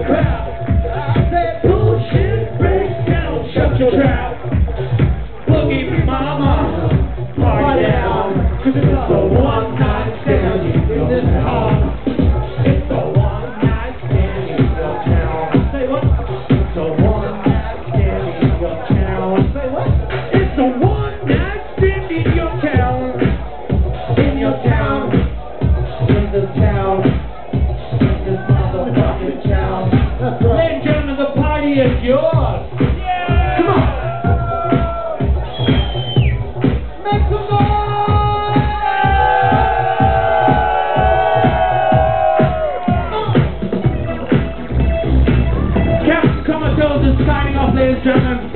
crowd. I said bullshit breaks down, shut your trap. Boogie mama, party down, 'cause it's a one-night stand in this town. It's a one-night stand in your town. Say what? It's a one-night stand in your town. Say what? It's a one-night stand in your town. In your town. In this town. In this motherfucking town. Ladies and gentlemen, the party is yours. Yeah! Come on. Make some noise! Captain Comatose is signing off, ladies and gentlemen.